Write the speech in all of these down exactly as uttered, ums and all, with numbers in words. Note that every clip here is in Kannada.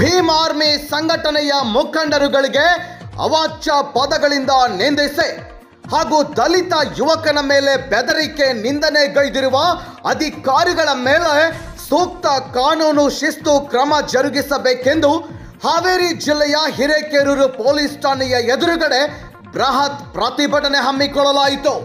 ಭೀಮ್ ಆರ್ಮಿ ಸಂಘಟನೆಯ ಮುಖಂಡರುಗಳಿಗೆ ಅವಾಚ್ಯ ಪದಗಳಿಂದ ನಿಂದಿಸಿ ಹಾಗೂ ದಲಿತ ಯುವಕನ ಮೇಲೆ ಬೆದರಿಕೆ ನಿಂದನೆಗೈದಿರುವ ಅಧಿಕಾರಿಗಳ ಮೇಲೆ ಸೂಕ್ತ ಕಾನೂನು ಶಿಸ್ತು ಕ್ರಮ ಜರುಗಿಸಬೇಕೆಂದು ಹಾವೇರಿ ಜಿಲ್ಲೆಯ ಹಿರೇಕೆರೂರು ಪೊಲೀಸ್ ಠಾಣೆಯ ಎದುರುಗಡೆ ಬೃಹತ್ ಪ್ರತಿಭಟನೆ ಹಮ್ಮಿಕೊಳ್ಳಲಾಯಿತು.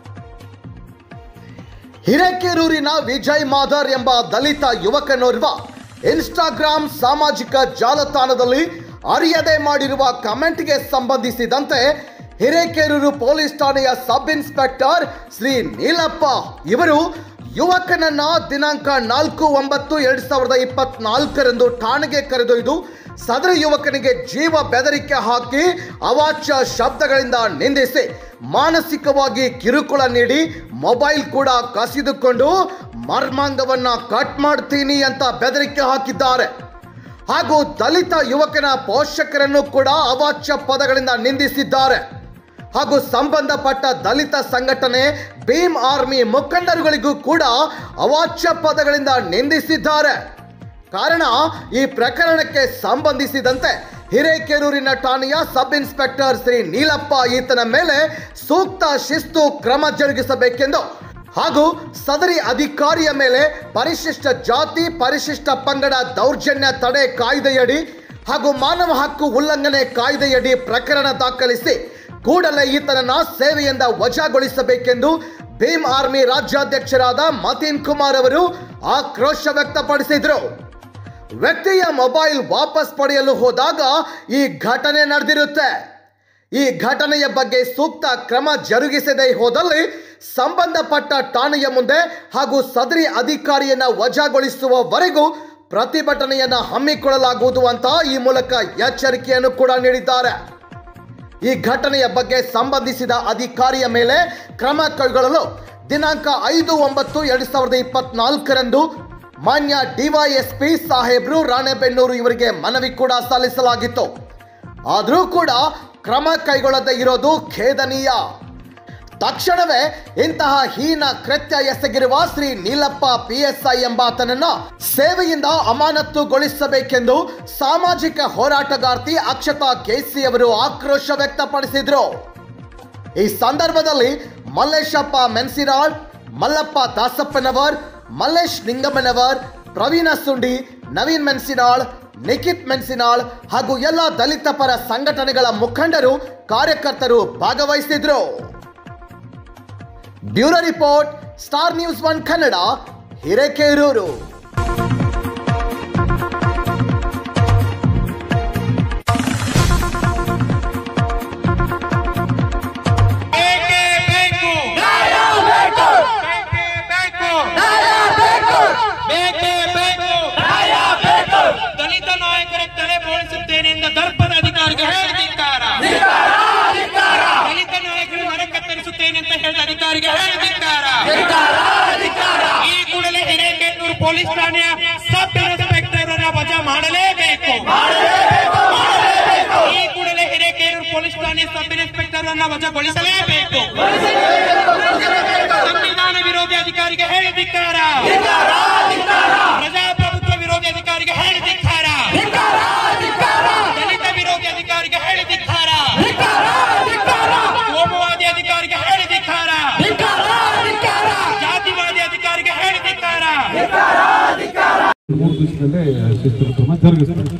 ಹಿರೇಕೆರೂರಿನ ವಿಜಯ್ ಮಾದರ್ ಎಂಬ ದಲಿತ ಯುವಕನೋರ್ವ ಇನ್ಸ್ಟಾಗ್ರಾಮ್ ಸಾಮಾಜಿಕ ಜಾಲತಾಣದಲ್ಲಿ ಅರಿಯದೆ ಮಾಡಿರುವ ಕಮೆಂಟ್ಗೆ ಸಂಬಂಧಿಸಿದಂತೆ ಹಿರೇಕೆರೂರು ಪೊಲೀಸ್ ಠಾಣೆಯ ಸಬ್ ಇನ್ಸ್ಪೆಕ್ಟರ್ ಶ್ರೀ ನೀಲಪ್ಪ ಇವರು ಯುವಕನನ್ನ ದಿನಾಂಕ ನಾಲ್ಕು ಒಂಬತ್ತು ಎರಡ್ ಸಾವಿರದ ಇಪ್ಪತ್ನಾಲ್ಕರಂದು ಠಾಣೆಗೆ ಕರೆದೊಯ್ದು ಸದರ ಯುವಕನಿಗೆ ಜೀವ ಬೆದರಿಕೆ ಹಾಕಿ ಅವಾಚ್ಯ ಶಬ್ದಗಳಿಂದ ನಿಂದಿಸಿ ಮಾನಸಿಕವಾಗಿ ಕಿರುಕುಳ ನೀಡಿ ಮೊಬೈಲ್ ಕೂಡ ಕಸಿದುಕೊಂಡು ಮರ್ಮಾಂಗವನ್ನ ಕಟ್ ಮಾಡ್ತೀನಿ ಅಂತ ಬೆದರಿಕೆ ಹಾಕಿದ್ದಾರೆ. ಹಾಗೂ ದಲಿತ ಯುವಕನ ಪೋಷಕರನ್ನು ಕೂಡ ಅವಾಚ್ಯ ಪದಗಳಿಂದ ನಿಂದಿಸಿದ್ದಾರೆ. ಹಾಗೂ ಸಂಬಂಧಪಟ್ಟ ದಲಿತ ಸಂಘಟನೆ ಭೀಮ್ ಆರ್ಮಿ ಮುಖಂಡರುಗಳಿಗೂ ಕೂಡ ಅವಾಚ್ಯ ಪದಗಳಿಂದ ನಿಂದಿಸಿದ್ದಾರೆ. ಕಾರಣ ಈ ಪ್ರಕರಣಕ್ಕೆ ಸಂಬಂಧಿಸಿದಂತೆ ಹಿರೇಕೆರೂರಿನ ಠಾಣೆಯ ಸಬ್ ಇನ್ಸ್ಪೆಕ್ಟರ್ ಶ್ರೀ ನೀಲಪ್ಪ ಈತನ ಮೇಲೆ ಸೂಕ್ತ ಶಿಸ್ತು ಕ್ರಮ ಜರುಗಿಸಬೇಕೆಂದು ಹಾಗೂ ಸದರಿ ಅಧಿಕಾರಿಯ ಮೇಲೆ ಪರಿಶಿಷ್ಟ ಜಾತಿ ಪರಿಶಿಷ್ಟ ಪಂಗಡ ದೌರ್ಜನ್ಯ ತಡೆ ಕಾಯ್ದೆಯಡಿ ಹಾಗೂ ಮಾನವ ಹಕ್ಕು ಉಲ್ಲಂಘನೆ ಕಾಯ್ದೆಯಡಿ ಪ್ರಕರಣ ದಾಖಲಿಸಿ ಕೂಡಲೇ ಈತನನ್ನ ಸೇವೆಯಿಂದ ವಜಾಗೊಳಿಸಬೇಕೆಂದು ಭೀಮ್ ಆರ್ಮಿ ರಾಜ್ಯಾಧ್ಯಕ್ಷರಾದ ಮತೀನ್ ಕುಮಾರ್ ಅವರು ಆಕ್ರೋಶ ವ್ಯಕ್ತಪಡಿಸಿದರು. ವ್ಯಕ್ತಿಯ ಮೊಬೈಲ್ ವಾಪಸ್ ಪಡೆಯಲು ಹೋದಾಗ ಈ ಘಟನೆ ನಡೆದಿರುತ್ತೆ. ಈ ಘಟನೆಯ ಬಗ್ಗೆ ಸೂಕ್ತ ಕ್ರಮ ಜರುಗಿಸದೇ ಹೋದಲ್ಲಿ ಸಂಬಂಧಪಟ್ಟ ಠಾಣೆಯ ಮುಂದೆ ಹಾಗೂ ಸದರಿ ಅಧಿಕಾರಿಯನ್ನ ವಜಾಗೊಳಿಸುವವರೆಗೂ ಪ್ರತಿಭಟನೆಯನ್ನ ಹಮ್ಮಿಕೊಳ್ಳಲಾಗುವುದು ಅಂತ ಈ ಮೂಲಕ ಎಚ್ಚರಿಕೆಯನ್ನು ಕೂಡ ನೀಡಿದ್ದಾರೆ. ಈ ಘಟನೆಯ ಬಗ್ಗೆ ಸಂಬಂಧಿಸಿದ ಅಧಿಕಾರಿಯ ಮೇಲೆ ಕ್ರಮ ಕೈಗೊಳ್ಳಲು ದಿನಾಂಕ ಐದು ಒಂಬತ್ತು ಎರಡ್ ಸಾವಿರದ ಇಪ್ಪತ್ನಾಲ್ಕರಂದು ಮಾನ್ಯ ಡಿವೈಎಸ್ಪಿ ಸಾಹೇಬ್ರು ರಾಣೆಬೆನ್ನೂರು ಇವರಿಗೆ ಮನವಿ ಕೂಡ ಸಲ್ಲಿಸಲಾಗಿತ್ತು. ಆದರೂ ಕೂಡ ಕ್ರಮ ಕೈಗೊಳ್ಳದೇ ಇರೋದು ಖೇದನೀಯ. ತಕ್ಷಣವೇ ಇಂತಹ ಹೀನ ಕೃತ್ಯ ಎಸಗಿರುವ ಶ್ರೀ ನೀಲಪ್ಪ ಪಿಎಸ್ಐ ಎಂಬಾತನನ್ನ ಸೇವೆಯಿಂದ ಅಮಾನತುಗೊಳಿಸಬೇಕೆಂದು ಸಾಮಾಜಿಕ ಹೋರಾಟಗಾರ್ತಿ ಅಕ್ಷತಾ ಕೆಸಿ ಅವರು ಆಕ್ರೋಶ ವ್ಯಕ್ತಪಡಿಸಿದ್ರು. ಈ ಸಂದರ್ಭದಲ್ಲಿ ಮಲ್ಲೇಶಪ್ಪ ಮೆನ್ಸಿನಾಳ್, ಮಲ್ಲಪ್ಪ ದಾಸಪ್ಪನವರ್, ಮಲ್ಲೇಶ್ ನಿಂಗಮ್ಮನವರ್, ಪ್ರವೀಣ ಸುಂಡಿ, ನವೀನ್ ಮೆನ್ಸಿನಾಳ್, ನಿಖಿತ್ ಮೆನ್ಸಿನಾಳ್ ಹಾಗೂ ಎಲ್ಲ ದಲಿತ ಪರ ಸಂಘಟನೆಗಳ ಮುಖಂಡರು ಕಾರ್ಯಕರ್ತರು ಭಾಗವಹಿಸಿದ್ರು. Bureau report, star news one Kannada, Hirekerur. ದಲಿತ ನಾಯಕರ ತಲೆ ಬೋಳಿಸುತ್ತೇನೆ ಎಂದ ದರ್ಪದ ಅಧಿಕಾರಿಗೆ ಹೇಳಿದಿಕ್ಕಾರ. ದಲಿತ ನಾಯಕರು ಮರ ಕತ್ತರಿಸುತ್ತೇನೆ ಅಂತ ಹೇಳಿದ ಅಧಿಕಾರಿಗೆ ಹೇಳಿದಿಕ್ಕಾರ. ಈ ಕೂಡಲೇ ಹಿರೇಕೆರೂರು ಪೊಲೀಸ್ ಠಾಣೆಯ ಸಬ್ ಇನ್ಸ್ಪೆಕ್ಟರ್ ಅನ್ನ ವಜಾ ಮಾಡಲೇಬೇಕು. ಈ ಕೂಡಲೇ ಹಿರೇಕೆರೂರು ಪೊಲೀಸ್ ಠಾಣೆಯ ಸಬ್ ಇನ್ಸ್ಪೆಕ್ಟರ್ ಅನ್ನ ವಜಾಗೊಳಿಸಲೇಬೇಕು. ಸಂವಿಧಾನ ವಿರೋಧಿ ಅಧಿಕಾರಿಗೆ ಹೇಳಿದಿಕ್ಕಾರ. ಪ್ರಜಾಪ್ರಭುತ್ವ ವಿರೋಧಿ ಅಧಿಕಾರಿಗೆ ಹೇಳಿದಿಕ್ಕಾರ. ದಲಿತ ವಿರೋಧಿ ಅಧಿಕಾರಿಗೆ ಹೇಳಿದಿಕ್ಕಾರ. ಕೋಮುವಾದಿ ಅಧಿಕಾರಿಗೆ ಹೇಳಿದಿಕ್ಕಾರ. ಜಾತಿವಾದಿ ಅಧಿಕಾರಿಗೆ ಹೇಳಿದಿಕ್ಕಾರ. ಮೂರು ದಿವಸದಲ್ಲೇ ಶಿಸ್ತು ಕ್ರಮ ಜರುಗಿಸಬೇಕು.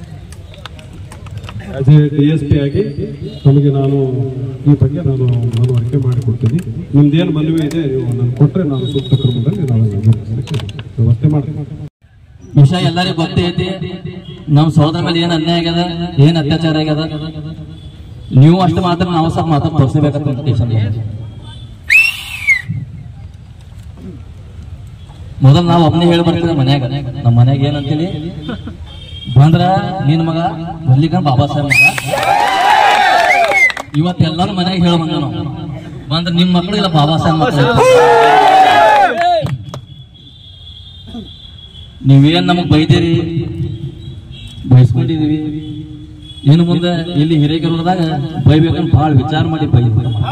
As a D S P ಆಗಿ ನಮಗೆ ನಾನು ಈ ಬಗ್ಗೆ ನಾನು ಮನವರಿಕೆ ಮಾಡಿಕೊಡ್ತೀನಿ. ನಿಮ್ದೇನು ಮನವಿ ಇದೆ ನೀವು ನಾನು ಕೊಟ್ಟರೆ ನಾನು ಸೂಕ್ತ ಕ್ರಮದಲ್ಲಿ ನಾವು ವ್ಯವಸ್ಥೆ ಮಾಡ್ತೀನಿ. ವಿಷಯ ಎಲ್ಲರಿಗೂ ಗೊತ್ತೈತಿ. ನಮ್ಮ ಸಹೋದರ ಮೇಲೆ ಏನ್ ಅನ್ಯಾಯ ಆಗ್ಯದ, ಏನ್ ಅತ್ಯಾಚಾರ ಆಗ್ಯದ, ನೀವು ಅಷ್ಟು ಮಾತ್ರ ನಾವು ಸ್ವಲ್ಪ ಮಾತ್ರ ತೋರಿಸಬೇಕಂತ ಸ್ಟೇಷನ್. ಮೊದಲು ನಾವು ಒಬ್ಬನೇ ಹೇಳಿ ಬರ್ತೀವಿ ಮನ್ಯಾಗ, ನಮ್ಮ ಮನ್ಯಾಗ ಏನಂತೇಳಿ ಬಂದ್ರ ನಿನ್ ಮಗ ಬರ್ಲಿಕ್ಕ ಬಾಬಾ ಸಾಹೇಬ್ ಮಗ. ಇವತ್ತೆಲ್ಲಾರು ಮನ್ಯಾಗ ಹೇಳ ಬಂದ ನಾವು ಬಂದ್ರ ನಿಮ್ ಮಕ್ಕಳು ಇಲ್ಲ ಬಾಬಾ ಸಾಹೇಬ್ ಮಕ್ಕಳು. ನೀವೇನ್ ನಮಗ್ ಬೈದಿರಿ, ಬಯಸ್ಕೊಂಡಿದೀವಿ. ಇನ್ನು ಮುಂದೆ ಇಲ್ಲಿ ಹಿರೇಕೆರೂರದಾಗ ಬೈಬೇಕಂತ ಬಹಳ ವಿಚಾರ ಮಾಡಿ ಬೈ.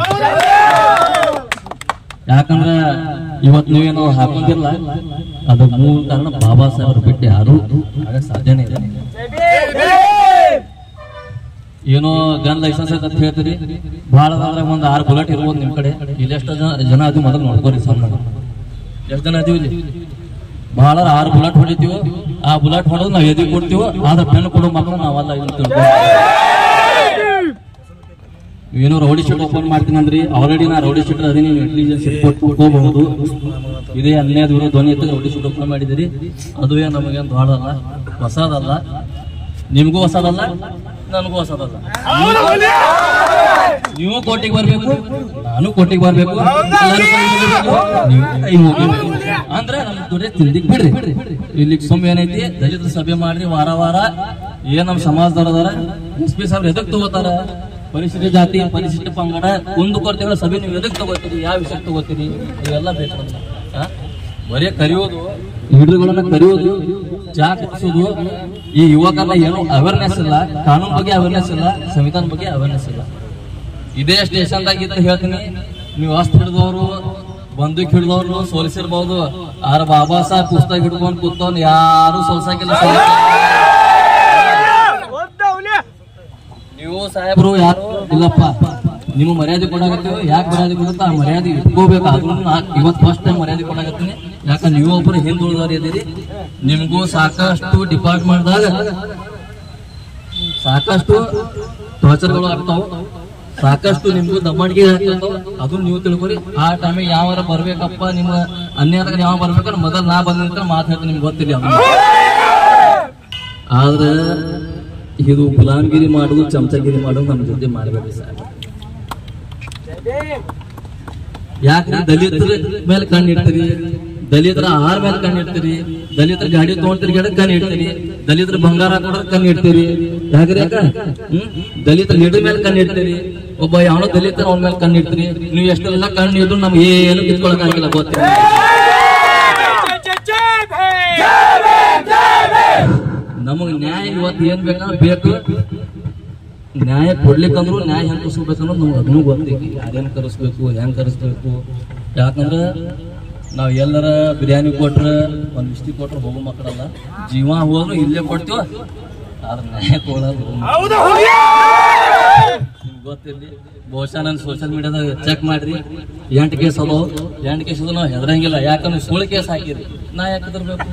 ಯಾಕಂದ್ರ ಇವತ್ ನೀವೇನೋ ಹಾಕೊಂಡಿಲ್ಲ, ಅದು ಮೂಲ ಕಾರಣ ಬಾಬಾ ಸಾಹೇಬ್ರು ಬಿಟ್ಟು ಯಾರು ಆಗ ಸಾಧ್ಯನೇ ಇಲ್ಲ. ಏನೋ ಗನ್ ಲೈಸೆನ್ಸ್ ಐತೆ ಅಂತ ಹೇಳ್ತೀರಿ, ಭಾಳ ಅದ್ರಾಗ ಒಂದು ಆರು ಬುಲೆಟ್ ಇರ್ಬೋದು ನಿಮ್ಮ ಕಡೆ. ಇಲ್ಲಿ ಎಷ್ಟು ಜನ ಜನ ಅದು ಮೊದಲು ನೋಡ್ಕೋರಿ ಸಣ್ಣ ಎಷ್ಟು ಜನ ಅದೀವಿ ಇಲ್ಲಿ. ಭಾಳ ಆರು ಬುಲೆಟ್ ಹೊಡಿತೀವಿ, ಆ ಬುಲೆಟ್ ಹೊಡೆದು ನಾವು ಎದಿ ಕೊಡ್ತೀವಿ, ಆದ್ರೆ ಪೆನ್ ಕೊಡೋ ಮಕ್ಕಳು ನಾವಲ್ಲ ಇದನ್ನ ತಿಳ್ಕೊಂಡು. ಏನೋ ರೌಡಿ ಶೀಟ್ ಓಪನ್ ಮಾಡ್ತೀನಿ ಅಂದ್ರಿ, ಆಲ್ರೆಡಿ ನಾ ರೌಡಿ ಶೀಟ್ ಅದೀನಿ, ನೀವು ಇಂಟೆಲಿಜೆನ್ಸ್ ಕೊಟ್ಕೋಬಹುದು. ಇದೇ ಹನ್ನೆರಡು ದೂರ ಧ್ವನಿ ಎತ್ತ ರೌಡಿ ಶೀಟ್ ಓಪನ್ ಮಾಡಿದಿರಿ, ಅದು ಏನು ನಮಗೇನು ದೊಡ್ಡದಲ್ಲ, ಹೊಸದಲ್ಲ, ನಿಮಗೂ ಹೊಸದಲ್ಲ, ನನಗೂ ಹೊಸದಲ್ಲ. ನೀವು ಕೋಟಿಗೆ ಬರ್ಬೇಕು, ನಾನು ಕೋಟಿಗೆ ಬರ್ಬೇಕು, ನೀವು ಹೋಗ್ಬೇಕು ಅಂದ್ರೆ ನಮ್ ದುಡ್ಡು ತಿಂದಿಕ್ ಬಿಡ್ರಿ. ಇಲ್ಲಿ ಸುಮ್ ಏನೈತಿ, ದಲಿತರ ಸಭೆ ಮಾಡ್ರಿ ವಾರ ವಾರ. ಏನ್ ನಮ್ ಸಮಾಜದವ್ರದಾರ ಎಸ್ ಪಿ ಸಾಹೇಬ್ರು ಎದಕ್ ತಗೋತಾರ? ಪರಿಶಿಷ್ಟ ಜಾತಿ ಪರಿಶಿಷ್ಟ ಪಂಗಡ ಒಂದು ಕೊರತೆಗಳ ಸಭೆ ನೀವು ಎದಕ್ ತಗೋತೀರಿ, ಯಾವ ವಿಷಯಕ್ಕೆ ತಗೋತೀರಿ? ಇವೆಲ್ಲ ಬೇಕಂತ ಬರೀ ಕರೆಯೋದು, ಲೀಡರ್ಗಳನ್ನ ಕರೆಯೋದು, ಚಾ ಕುಡಿಸೋದು. ಈ ಯುವಕರನ್ನ ಏನು ಅವೇರ್ನೆಸ್ ಇಲ್ಲ, ಕಾನೂನು ಬಗ್ಗೆ ಅವೇರ್ನೆಸ್ ಇಲ್ಲ, ಸಂವಿಧಾನ ಬಗ್ಗೆ ಅವೇರ್ನೆಸ್ ಇಲ್ಲ. ಇದೇ ಸ್ಟೇಷನ್ದಾಗ ಇದ್ರೆ ಹೇಳ್ತೀನಿ, ನೀವು ಅಸ್ತ್ ಹಿಡಿದವರು ಬಂದೂಕ್ ಹಿಡಿದವ್ರು ಸೋಲಿಸಿರ್ಬಹುದು, ಆದ್ರೆ ಬಾಬಾ ಸಾಹೇಬ್ ಪುಸ್ತಕ ಹಿಡ್ಕೊಂಡು ಕೂತವ್ನು ಯಾರು ಸೋಲ್ಸಾಕಿಲ್ಲ. ನೀವು ಸಾಹೇಬ್ರು ಯಾರು ಇಲ್ಲಪ್ಪ, ನಿಮ್ಮ ಮರ್ಯಾದೆ ಕೊಡಾಕತ್ತೀವಿ. ಯಾಕೆ ಮರ್ಯಾದೆ ಕೊಡುತ್ತಾ? ಆ ಮರ್ಯಾದೆ ಇಟ್ಕೋಬೇಕು. ಅದನ್ನು ಇವತ್ತು ಫಸ್ಟ್ ಟೈಮ್ ಮರ್ಯಾದೆ ಕೊಡಾಕತ್ತೀನಿ. ಯಾಕಂದ್ರೆ ನೀವು ಒಬ್ಬರು ಹಿಂದುಳಿದವ್ರು ಇದೀರಿ. ನಿಮ್ಗೂ ಸಾಕಷ್ಟು ಡಿಪಾರ್ಟ್ಮೆಂಟ್ದಾಗ ಸಾಕಷ್ಟು ಟಾರ್ಚರ್ಗಳು ಆಗ್ತಾವ, ಸಾಕಷ್ಟು ನಿಮ್ಗೂ ದಬ್ಬಾಣಿಗೆ ಆಗ್ತಾವ. ಅದನ್ನ ನೀವು ತಿಳ್ಕೊರಿ. ಆ ಟೈಮಿಗೆ ಯಾವಾರ ಬರ್ಬೇಕಪ್ಪ, ನಿಮ್ಮ ಅನ್ಯಾಯದಾಗ ಯಾವ ಬರ್ಬೇಕಂದ್ರೆ ಮೊದಲು ನಾ ಬಂದ ಮಾತಾಡ್ತೀನಿ, ನಿಮ್ಗೆ ಗೊತ್ತಿಲ್ಲ. ಆದ್ರೆ ಇದು ಗುಲಾಮ್ಗಿರಿ ಮಾಡುದು, ಚಮಚಗಿರಿ ಮಾಡೋದು ನಮ್ಮ ಜೊತೆ ಮಾಡಬೇಡಿ ಸರ್. ಯಾಕ್ರಿ ದಲಿತರ ಮೇಲೆ ಕಣ್ಣು ಇಡ್ತೀರಿ, ದಲಿತರ ಆಹಾರ ಮೇಲೆ ಕಣ್ಣು ಇಡ್ತೀರಿ, ದಲಿತರ ಗಾಡಿ ತಗೊಂಡ್ತಿರಿ ಗಿಡ ಕಣ್ಣು ಇಡ್ತೀರಿ, ದಲಿತರ ಬಂಗಾರ ಕೊಡೋದ್ ಕಣ್ಣು ಇಡ್ತೀರಿ. ಯಾಕ್ರಿ ಯಾಕ ಹ್ಮ್ ದಲಿತರ ಲೀಡರ್ ಮೇಲೆ ಕಣ್ಣು ಇಡ್ತೀರಿ, ಒಬ್ಬ ಯಾವನೋ ದಲಿತರ ಅವನ ಮೇಲೆ ಕಣ್ಣು ಇಡ್ತೀರಿ. ನೀವು ಎಷ್ಟೆಲ್ಲ ಕಣ್ಣು ಇದ್ರು ನಮ್ಗೆ ಏನು ಕಿತ್ಕೊಳಕ್ ಆಗಿಲ್ಲ, ಗೊತ್ತಿಲ್ಲ. ನಮಗ್ ನ್ಯಾಯ ಇವತ್ತು ಏನ್ ಬೇಕಂದ್ರೆ ಬೇಕು. ನ್ಯಾಯ ಕೊಡ್ಲಿಕ್ಕಂದ್ರು ನ್ಯಾಯ ಹೆಂಗ್ ಕರ್ಸ್ಬೇಕನ್ನೋದು ನಮ್ಗೆ ಅದನ್ನು ಗೊತ್ತಿಲ್ಲ. ಯಾರೇನ್ ಕರೆಸ್ಬೇಕು, ಹೆಂಗ್ ಕರೆಸ್ಬೇಕು. ಯಾಕಂದ್ರ ನಾವ್ ಎಲ್ಲರ ಬಿರಿಯಾನಿ ಕೊಟ್ರ ಒಂದ್ ಇಷ್ಟಿ ಕೊಟ್ರ ಹೋಗೋ ಮಕ್ಕಳಲ್ಲ, ಜೀವ ಹೋದ್ರು ಇಲ್ಲೇ ಕೊಡ್ತೀವ, ಆದ್ರೆ ನ್ಯಾಯ ಕೊಡೋದು ನಿಮ್ಗೆ ಗೊತ್ತಿರ್ಲಿ. ಬಹುಶಃ ನಾನು ಸೋಷಿಯಲ್ ಮೀಡಿಯಾದಾಗ ಚೆಕ್ ಮಾಡ್ರಿ, ಎಂಟು ಕೇಸ್ ಅದಾವ. ಎಂಟು ಕೇಸ್ ನಾವು ಹೆದರಂಗಿಲ್ಲ, ಯಾಕಂದ್ರೆ ಸುಳ್ಳು ಕೇಸ್ ಹಾಕಿರಿ, ನಾ ಯಾಕೆ ಹೆದರ್ಬೇಕು?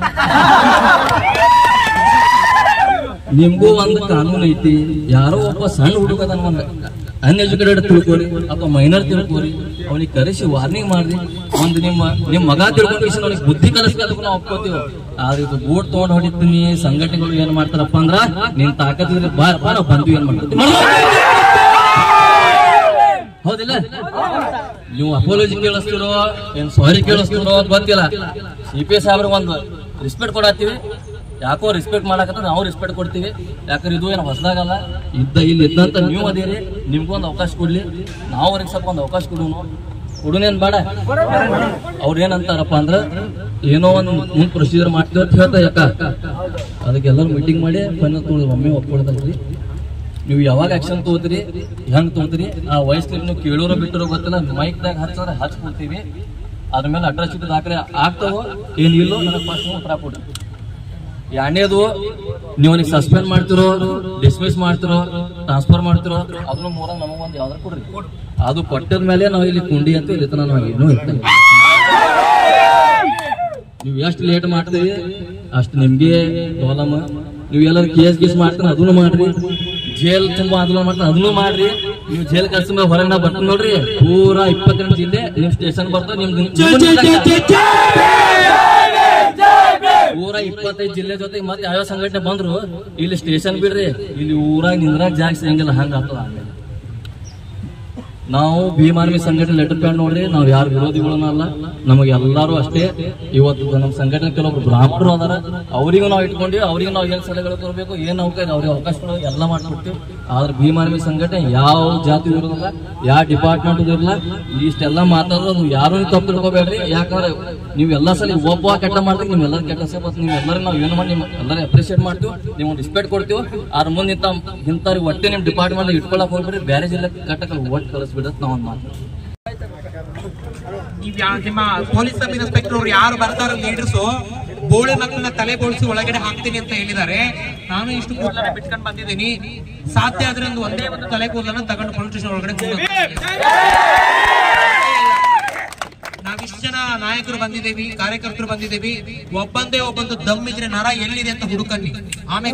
ನಿಮ್ಗೂ ಒಂದು ಕಾನೂನು ಐತಿ. ಯಾರೋ ಒಬ್ಬ ಸಣ್ಣ ಹುಡುಗದ ಒಂದು ಅನ್ಎಜುಕೇಟೆಡ್ ತಿಳ್ಕೊರಿ ಅಥವಾ ಮೈನರ್ ತಿಳ್ಕೊರಿ, ಅವನಿಗೆ ಕರೆಸಿ ವಾರ್ನಿಂಗ್ ಮಾಡ್ರಿ. ಒಂದು ನಿಮ್ಮ ನಿಮ್ ಮಗ ತಿಳ್ಕೊಂಡು ಅವ್ನಿಗೆ ಬುದ್ಧಿ ಕಲಿಸ್ಬೇಕು, ನಾವು ಒಪ್ಕೋತೀವಿ. ಆದ್ರೆ ಇದು ಬೂಟ್ ತಗೊಂಡ್ ಹೊಡಿತೀನಿ. ಸಂಘಟನೆಗಳು ಏನ್ ಮಾಡ್ತಾರಪ್ಪ ಅಂದ್ರ, ನಿನ್ ತಾಕತ್ತಿದ್ರೆ ಬಾರಪ್ಪ ನಾವು ಬಂದ್ವಿ, ಏನ್ ಮಾಡ್ತೀವಿ ಹೌದಿಲ್ಲ? ನೀವು ಅಪೋಲಜಿ ಕೇಳಿಸ್ತಿರೋ ಏನ್ ಸಾರಿ ಕೇಳಿಸ್ತಿರೋ ಅಂತ ಗೊತ್ತಿಲ್ಲ. ಸಿ ಪಿ ಎಸ್ ಸಾಹೇಬ್ರ ಒಂದು ರೆಸ್ಪೆಕ್ಟ್ ಕೊಡತ್ತೀವಿ, ಯಾಕೋ ರೆಸ್ಪೆಕ್ಟ್ ಮಾಡಕತ್ತ ನಾವು ರೆಸ್ಪೆಕ್ಟ್ ಕೊಡ್ತೀವಿ. ಯಾಕಂದ್ರೆ ಇದು ಏನು ಹೊಸದಾಗಲ್ಲ, ಇದ್ದ ಇಲ್ಲಿ ಇದ್ದಂತ ನೀವು ಅದೇರಿ, ನಿಮ್ಗೂ ಒಂದು ಅವಕಾಶ ಕೊಡ್ಲಿ, ನಾವು ಅವ್ರಿಗೆ ಸ್ವಲ್ಪ ಒಂದು ಅವಕಾಶ ಕೊಡೋನು ಕೊಡೋನೇನ್ ಬೇಡ. ಅವ್ರ ಏನಂತಾರಪ್ಪ ಅಂದ್ರ ಏನೋ ಒಂದು ಮುಂದ್ ಪ್ರೊಸೀಜರ್ ಮಾಡ್ತೀವಿ ಅಂತ ಹೇಳ್ತಾ, ಯಾಕ ಅದಕ್ಕೆಲ್ಲರೂ ಮೀಟಿಂಗ್ ಮಾಡಿ ಫೈನಲ್ ತೊಗೊಳ್ಳಿ, ಒಮ್ಮೆ ಒಪ್ಕೊಳ್ತೀವಿ. ನೀವು ಯಾವಾಗ ಆಕ್ಷನ್ ತಗೋತೀರಿ, ಹೆಂಗ್ ತಗೋತೀರಿ, ಆ ವಯಸ್ಸಿನಲ್ಲಿ ನೀವು ಕೇಳೋರೋ ಬಿಟ್ಟರೋ ಗೊತ್ತಿಲ್ಲ. ಮೈಕ್ದಾಗ ಹಚ್ಚಿದ್ರೆ ಹಚ್ಕೊಡ್ತೀವಿ, ಅದ್ರ ಮೇಲೆ ಅಟ್ರಾಸಿಟಿ ದಾಖಲೆ ಆಗ್ತಾವೋ ಏನಿಲ್ಲೋ ನನಗೆ ಫಸ್ಟ್ ಉತ್ತರ ಕೊಡ್ರಿ. ಎರಡನೇದು, ನೀವು ಅವನಿಗೆ ಸಸ್ಪೆಂಡ್ ಮಾಡ್ತಿರೋ, ಡಿಸ್ಮಿಸ್ ಮಾಡ್ತಿರೋ, ಟ್ರಾನ್ಸ್ಫರ್ ಮಾಡ್ತಿರೋ, ಅದನ್ನ ಮೂರ ನಮಗೊಂದು ಯಾವ್ದಾರು ಕೊಡ್ರಿ. ಅದು ಕೊಟ್ಟದ ಮೇಲೆ ನಾವು ಇಲ್ಲಿ ಕುಂಡಿ ಅಂತ ಇಲ್ಲಿ ತನ ನಾವು ಇನ್ನೂ ಇರ್ತೇವೆ. ನೀವು ಎಷ್ಟು ಲೇಟ್ ಮಾಡ್ತೀವಿ ಅಷ್ಟು ನಿಮ್ಗೆ ಪ್ರಾಬ್ಲಮ್. ನೀವು ಎಲ್ಲರೂ ಕೇಸ್ ಗೀಸ್ ಮಾಡ್ತಾನೆ ಅದನ್ನು ಮಾಡ್ರಿ, ಜೈಲ್ ತುಂಬಾ ಆಂದೋಲನ ಮಾಡ್ತಾನೆ ಅದನ್ನು ಮಾಡ್ರಿ. ನೀವು ಜೈಲ್ ಕಳ್ಸ ಹೊರಗೆ ನಾವು ಬರ್ತೀವಿ ನೋಡ್ರಿ, ಪೂರಾ ಇಪ್ಪತ್ತೆಂಟು ಜಿಲ್ಲೆ ನಿಮ್ ಸ್ಟೇಷನ್ ಬರ್ತದೆ. ನಿಮ್ದು ಊರ ಇಪ್ಪತ್ತೈದು ಜಿಲ್ಲೆ ಜೊತೆಗೆ ಮತ್ತೆ ಯಾವ ಸಂಘಟನೆ ಬಂದ್ರು ಇಲ್ಲಿ ಸ್ಟೇಷನ್ ಬಿಡ್ರಿ, ಇಲ್ಲಿ ಊರಾಗ ನಿಂದ್ರಾಗ ಜಾಗ ಸಿಗಂಗಿಲ್ಲ. ಹಂಗ ಆಗ್ತದ. ಆಮೇಲೆ ನಾವು ಭೀಮಾರ್ಮಿ ಸಂಘಟನೆ ಲೆಟರ್ ಪ್ಯಾಡ್ ನೋಡ್ರಿ, ನಾವು ಯಾರು ವಿರೋಧಿಗಳನ್ನಲ್ಲ, ನಮಗೆ ಎಲ್ಲಾರು ಅಷ್ಟೇ. ಇವತ್ತು ನಮ್ಮ ಸಂಘಟನೆ ಕೆಲವೊಬ್ರು ಬ್ರಾಹ್ಮಣರು ಅದಾರ, ಅವರಿಗೂ ನಾವು ಇಟ್ಕೊಂಡಿವಿ, ಅವ್ರಿಗೂ ನಾವು ಏನ್ ಸಲಹೆಗಳು ಕೊಡ್ಬೇಕು, ಏನ್ ಅವಕಾಶ ಅವ್ರಿಗೆ ಅವಕಾಶಗಳು ಎಲ್ಲ ಮಾಡ್ಕೊಡ್ತೀವಿ. ಆದ್ರೆ ಭೀಮಾರ್ಮಿ ಸಂಘಟನೆ ಯಾವ ಜಾತಿ ಇರೋದಿಲ್ಲ, ಯಾವ ಡಿಪಾರ್ಟ್ಮೆಂಟ್ ಇರಲ್ಲ. ಇಷ್ಟೆಲ್ಲ ಮಾತಾಡೋದು ಯಾರು ತಪ್ಪು ತಿಳ್ಕೊಬೇಡ್ರಿ. ಯಾಕಂದ್ರೆ ನೀವು ಎಲ್ಲಾ ಸಲ ಒಬ್ಬ ಕೆಟ್ಟ ಮಾಡ್ತೀವಿ, ನಿಮ್ ಎಲ್ಲರೂ ಕೆಟ್ಟ ಸೇಪ, ನೀವು ಎಲ್ಲರೂ ನಾವು ಏನು ಮಾಡಿ ನಿಮ್ ಎಲ್ಲರೂ ಅಪ್ರಿಶಿಯೇಟ್ ಮಾಡ್ತೀವಿ, ನೀವು ರೆಸ್ಪೆಕ್ಟ್ ಕೊಡ್ತೀವಿ. ಅದ್ರ ಮುಂದೆ ಇಂತ ಇಂಥವ್ರಿಗೆ ಒಟ್ಟೆ ನಿಮ್ ಡಿಪಾರ್ಟ್ಮೆಂಟ್ ಇಟ್ಕೊಳಕ್ ಹೋಗ್ಬಿಡ್ರಿ, ಬೇರೆ ಜಿಲ್ಲೆ ಕಟ್ಟಕ್ಕೆ ಒಟ್ಟು ಕಳಿಸ್ಬಿಡತ್ ನಾವು ಒಂದು ಮಾತು. ನಿಮ್ಮ ಪೊಲೀಸ್ ಸಬ್ ಇನ್ಸ್ಪೆಕ್ಟರ್ ಅವ್ರು ಯಾರು ಬರ್ತಾರ ಲೀಡರ್ಸು, ಬೋಳೆ ಮಕ್ಕಳನ್ನ ತಲೆ ಬೋಳಿಸಿ ಒಳಗಡೆ ಹಾಕ್ತೀನಿ ಅಂತ ಹೇಳಿದ್ದಾರೆ. ನಾನು ಇಷ್ಟು ಕೂದಲನ್ನ ಬಿಟ್ಕೊಂಡು ಬಂದಿದ್ದೀನಿ. ಸಾಧ್ಯ ಆದ್ರೆ ಒಂದು ಒಂದೇ ಒಂದು ತಲೆ ಕೂದಲನ್ನ ತಗೊಂಡು ಪೊಲೀಸ್ ಸ್ಟೇಷನ್ ಒಳಗಡೆ ನಾವಿಷ್ಟು ಜನ ನಾಯಕರು ಬಂದಿದ್ದೇವಿ, ಕಾರ್ಯಕರ್ತರು ಬಂದಿದ್ದೇವಿ. ಒಬ್ಬಂದೇ ಒಬ್ಬಂದು ದಮ್ ಇದ್ರೆ ನರ ಎಲ್ಲಿದೆ ಅಂತ ಹುಡುಕನ್ನಿ. ಆಮೇಲೆ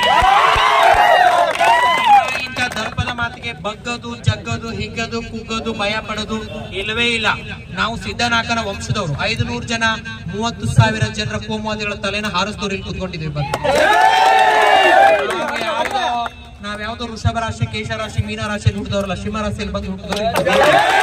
ಇಂಥ ದರ್ಪದ ಮಾತಿಗೆ ಬಗ್ಗದು, ಜಗ್ಗದು, ಹಿಗ್ಗದು, ಕುಗ್ಗದು, ಭಯ ಪಡೋದು ಇಲ್ಲವೇ ಇಲ್ಲ. ನಾವು ಸಿದ್ದನಾಕನ ವಂಶದವರು. ಐದು ನೂರು ಜನ ಮೂವತ್ತು ಸಾವಿರ ಜನರ ಕೋಮುವಾದಿಗಳ ತಲೆನ ಹಾರಿಸಿದವರು ಇಲ್ಲಿ ಕುತ್ಕೊಂಡಿದ್ದೇವೆ. ನಾವ್ ಯಾವ್ದೋ ವೃಷಭ ರಾಶಿ, ಕೇಶ ರಾಶಿ, ಮೀನ ರಾಶಿಯಲ್ಲಿ ಹುಟ್ಟಿದವ್ರಲ್ಲ, ಸಿಂಹ ರಾಶಿಯಲ್ಲಿ ಬಂದು ಹುಟ್ಟಿದವರು.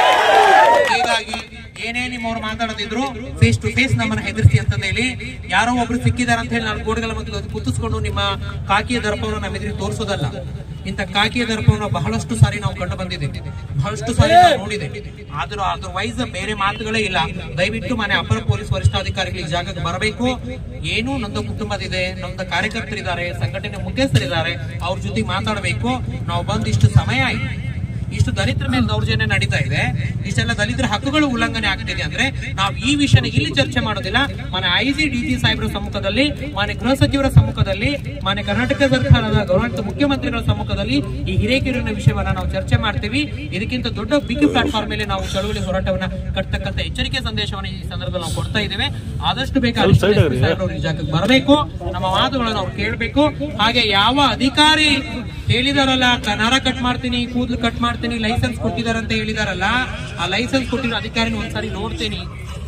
ಹೀಗಾಗಿ ಏನೇ ನಿಮ್ಮವ್ರು ಮಾತಾಡೋದಿದ್ರು ಫೇಸ್ ಟು ಫೇಸ್ ನಮ್ಮನ್ನ ಹೆದರ್ಸಿ ಅಂತ ಹೇಳಿ, ಯಾರೋ ಒಬ್ರು ಸಿಕ್ಕಿದಾರ ಅಂತ ಹೇಳಿ ನಾನು ಗೋಡೆಗಳ ಮತ್ತು ಕುತ್ತಿಸ್ಕೊಂಡು ನಿಮ್ಮ ಕಾಕಿಯ ದರ್ಪವನ್ನು ನಮ್ಮ ಎದುರಿಗೆ ತೋರಿಸೋದಲ್ಲ. ಇಂಥ ಕಾಕಿಯ ದರ್ಪವನ್ನು ಬಹಳಷ್ಟು ಸಾರಿ ನಾವು ಕಂಡು ಬಂದಿದ್ದೇವೆ, ಬಹಳಷ್ಟು ಸಾರಿ ನಾವು ನೋಡಿದ್ದೇವೆ. ಆದ್ರೂ ಅದರ್ವೈಸ್ ಬೇರೆ ಮಾತುಗಳೇ ಇಲ್ಲ. ದಯವಿಟ್ಟು ಮನೆ ಅಪರ ಪೊಲೀಸ್ ವರಿಷ್ಠಾಧಿಕಾರಿಗಳು ಈ ಜಾಗಕ್ಕೆ ಬರಬೇಕು. ಏನು ನಮ್ದು ಕುಟುಂಬದಿದೆ, ನಮ್ದು ಕಾರ್ಯಕರ್ತರಿದ್ದಾರೆ, ಸಂಘಟನೆ ಮುಖ್ಯಸ್ಥರಿದ್ದಾರೆ, ಅವ್ರ ಜೊತೆಗೆ ಮಾತಾಡಬೇಕು. ನಾವು ಬಂದು ಇಷ್ಟು ಸಮಯ ಆಯ್ತು, ಇಷ್ಟು ದಲಿತರ ಮೇಲೆ ದೌರ್ಜನ್ಯ ನಡೀತಾ ಇದೆ, ಇಷ್ಟೆಲ್ಲ ದಲಿತರ ಹಕ್ಕುಗಳು ಉಲ್ಲಂಘನೆ ಆಗ್ತಿದೆ ಅಂದ್ರೆ ನಾವು ಈ ವಿಷಯನ ಇಲ್ಲಿ ಚರ್ಚೆ ಮಾಡೋದಿಲ್ಲ. ಮನೆ ಐ ಸಿ ಡಿ ಸಿ ಸಾಹೇಬರ ಸಮ್ಮುಖದಲ್ಲಿ, ಮನೆ ಗೃಹ ಸಚಿವರ ಸಮ್ಮುಖದಲ್ಲಿ, ಮನೆ ಕರ್ನಾಟಕ ಸರ್ಕಾರದ ಗೌರವಾನ್ವಿತ ಮುಖ್ಯಮಂತ್ರಿಗಳ ಸಮ್ಮುಖದಲ್ಲಿ ಈ ಹಿರೇಕೆರೂರಿನ ವಿಷಯವನ್ನ ನಾವು ಚರ್ಚೆ ಮಾಡ್ತೀವಿ. ಇದಕ್ಕಿಂತ ದೊಡ್ಡ ಬಿಗ್ ಪ್ಲಾಟ್ಫಾರ್ಮ್ ಮೇಲೆ ನಾವು ಚಳುವಳಿ ಹೋರಾಟವನ್ನ ಕಟ್ಟತಕ್ಕಂತ ಎಚ್ಚರಿಕೆ ಸಂದೇಶವನ್ನು ಈ ಸಂದರ್ಭದಲ್ಲಿ ನಾವು ಕೊಡ್ತಾ ಇದ್ದೇವೆ. ಆದಷ್ಟು ಬೇಗ ಸಾಹೇಬರು ಈ ಜಾಗಕ್ಕೆ ಬರಬೇಕು, ನಮ್ಮ ಮಾತುಗಳನ್ನು ಅವ್ರು ಕೇಳಬೇಕು. ಹಾಗೆ ಯಾವ ಅಧಿಕಾರಿ ಹೇಳಿದಾರಲ್ಲ ನರ ಕಟ್ ಮಾಡ್ತೀನಿ, ಕೂದಲು ಕಟ್ ಮಾಡ್ತೀನಿ, ಲೈಸೆನ್ಸ್ ಕೊಟ್ಟಿದಾರೆ ಅಂತ ಹೇಳಿದಾರಲ್ಲ, ಆ ಲೈಸೆನ್ಸ್ ಕೊಟ್ಟಿರೋ ಅಧಿಕಾರಿನ ಒಂದ್ಸಾರಿ ನೋಡ್ತೀನಿ.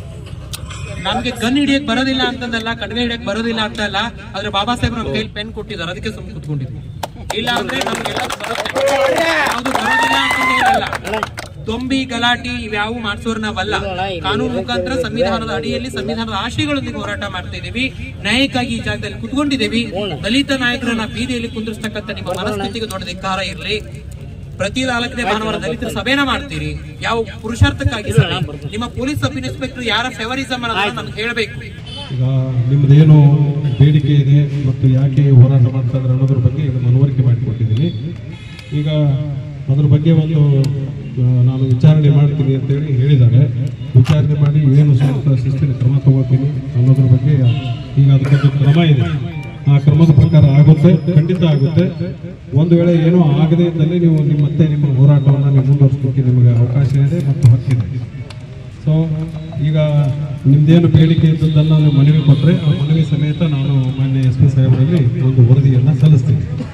ನಮ್ಗೆ ಗನ್ ಹಿಡಿಯಕ್ ಬರೋದಿಲ್ಲ ಅಂತಂದಲ್ಲ, ಕಡ್ಗೆ ಹಿಡಿಯಕ್ ಬರೋದಿಲ್ಲ ಅಂತ ಅಲ್ಲ, ಆದ್ರೆ ಬಾಬಾ ಸಾಹೇಬ್ ನಮ್ ಕೈಲಿ ಪೆನ್ ಕೊಟ್ಟಿದ್ದಾರೆ, ಅದಕ್ಕೆ ಸುಮ್ಮನೆ ಕುತ್ಕೊಂಡಿದ್ವಿ. ಇಲ್ಲ ಅಂದ್ರೆ ನಮ್ಗೆಲ್ಲ ಯಾವ್ದು ಬರೋದಿಲ್ಲ ಅಂತ ಹೇಳಲ್ಲ. ದೊಂಬಿ ಗಲಾಟಿ ಇವ್ಯಾವು ಮಾಡಿಸೋರ್ ನಾವಲ್ಲ. ಕಾನೂನು ಮುಖಾಂತರ ಸಂವಿಧಾನದ ಅಡಿಯಲ್ಲಿ ಸಂವಿಧಾನದ ಆಶಯಗಳೊಂದಿಗೆ ಹೋರಾಟ ಮಾಡ್ತಾ ಇದೀವಿ. ನ್ಯಾಯಕ್ಕಾಗಿ ಈ ಜಾಗದಲ್ಲಿ ಕುತ್ಕೊಂಡಿದ್ದೀವಿ. ದಲಿತ ನಾಯಕರನ್ನ ಬೀದಿಯಲ್ಲಿ ಕುಂದಿರ್ತಕ್ಕಂಥ ನಿಮ್ಮ ಮನಸ್ಥಿತಿಗೆ ದೊಡ್ಡ ಧಿಕ್ಕಾರ ಇರಲಿ. ಪ್ರತಿ ನಾಲ್ಕನೇ ಭಾನುವಾರ ದಲಿತರ ಸಭೆನ ಮಾಡ್ತೀರಿ, ಯಾವ ಪುರುಷಾರ್ಥಕ್ಕಾಗಿ ನಿಮ್ಮ ಪೊಲೀಸ್ ಸಬ್ ಇನ್ಸ್ಪೆಕ್ಟರ್ ಯಾರ ಫೇವರಿಸಮ್ ಅನ್ನೋದನ್ನ ನಮ್ಗೆ ಹೇಳ್ಬೇಕು. ಈಗ ನಿಮ್ದೇನು ಬೇಡಿಕೆ ಇದೆ ಮತ್ತು ಯಾಕೆ ಹೋರಾಟ ಮಾಡ್ತಾ ಇದ್ರೆ ಅನ್ನೋದ್ರ ಬಗ್ಗೆ ಈಗ ಮನವರಿಕೆ ಮಾಡಿಕೊಟ್ಟಿದ್ದೀನಿ. ಈಗ ಅದ್ರ ಬಗ್ಗೆ ಒಂದು ನಾನು ವಿಚಾರಣೆ ಮಾಡ್ತೀನಿ ಅಂತೇಳಿ ಹೇಳಿದ್ದಾರೆ. ವಿಚಾರಣೆ ಮಾಡಿ ಏನು ಸೂಕ್ತ ಶಿಸ್ತಿನ ಕ್ರಮ ತಗೋತೀನಿ ಅನ್ನೋದ್ರ ಬಗ್ಗೆ ಈಗ ಅದಕ್ಕೊಂದು ಕ್ರಮ ಇದೆ. ಆ ಕ್ರಮದ ಪ್ರಕಾರ ಆಗುತ್ತೆ, ಖಂಡಿತ ಆಗುತ್ತೆ. ಒಂದು ವೇಳೆ ಏನೋ ಆಗದೆ ಇದ್ದಲ್ಲಿ ನೀವು ನಿಮ್ಮ ಮತ್ತೆ ನಿಮ್ಮ ಹೋರಾಟವನ್ನು ನೀವು ಮುಂದುವರಿಸಲಿಕ್ಕೆ ನಿಮಗೆ ಅವಕಾಶ ಇದೆ ಮತ್ತು ಹಕ್ಕಿದೆ. ಸೊ ಈಗ ನಿಮ್ದೇನು ಬೇಡಿಕೆ ಇದ್ದದ್ದನ್ನು ನೀವು ಮನವಿ ಕೊಟ್ಟರೆ ಆ ಮನವಿ ಸಮೇತ ನಾನು ಮಾನ್ಯ ಎಸ್ ಪಿ ಸಾಹೇಬರಲ್ಲಿ ಒಂದು ವರದಿಯನ್ನು ಸಲ್ಲಿಸ್ತೀನಿ.